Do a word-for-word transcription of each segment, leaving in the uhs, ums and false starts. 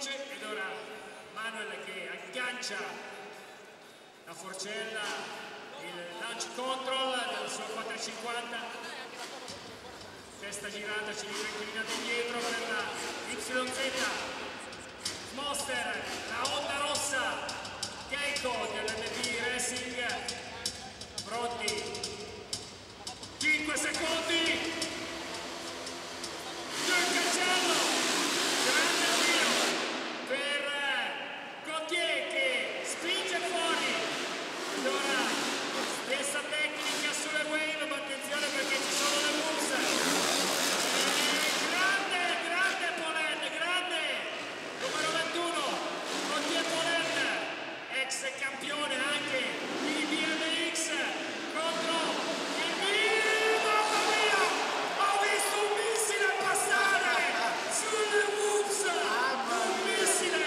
conduce ed ora Manuel che aggancia la forcella, il launch control del suo quattrocentocinquanta, testa girata, cilindro inclinato indietro per la Y Z Monster, la onda rossa Geico dell'M P Racing, pronti, cinque secondi, il cancello, grande tiro per Gauthier che spinge fuori, ed ora stessa tecnica sulle wave, ma attenzione perché ci sono le moves, e grande, grande Polen, grande, numero ventuno, Gauthier Polen, ex campione anche di B M X contro il Milan, mamma mia, ho visto un missile passare sulle moves, un missile!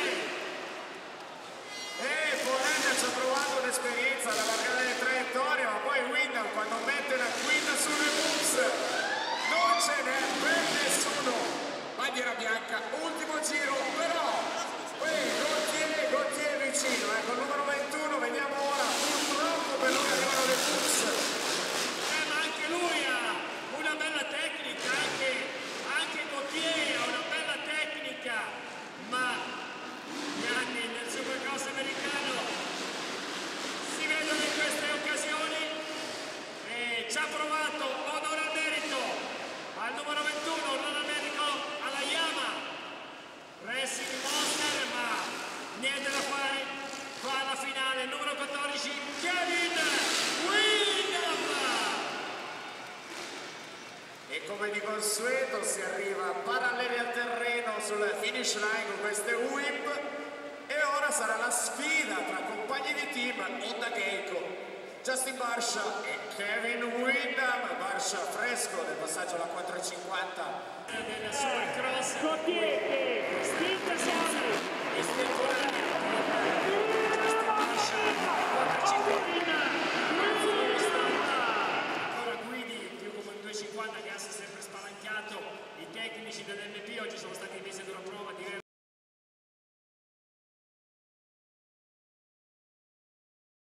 E Polen ci ha provato un'esperienza ad allargare le traiettorie, ma poi Windham quando mette la guida sulle moves non ce n'è per nessuno. Bandiera bianca, ultimo giro, però Uè, Gauthier, Gauthier vicino, ecco il numero ventuno, vediamo ora, purtroppo per lui arrivano le moves. Eh, ma anche lui ha una bella tecnica, anche, anche Gauthier ha una bella tecnica, ma gli anni nel Supercross americano si vedono in queste occasioni e ci ha provato, onore al merito al numero ventuno, onore al merito alla Yamaha Racing Monster, ma niente da fare, va alla finale il numero quattordici Kevin Windham. E come di consueto si arriva paralleli al terreno sul finish line con queste whip e ora sarà la sfida tra compagni di team Honda Geico, Justin Barcia e Kevin Windham. Barcia fresco del passaggio alla quattrocentocinquanta del Supercross, Gauthier che spinge fuori, e Stefano Justin Barcia quattrocentocinquanta, ancora guidi più come un duecentocinquanta che ha sempre spalancato i tecnici dell'M P, oggi sono stati messi ad una prova diversa.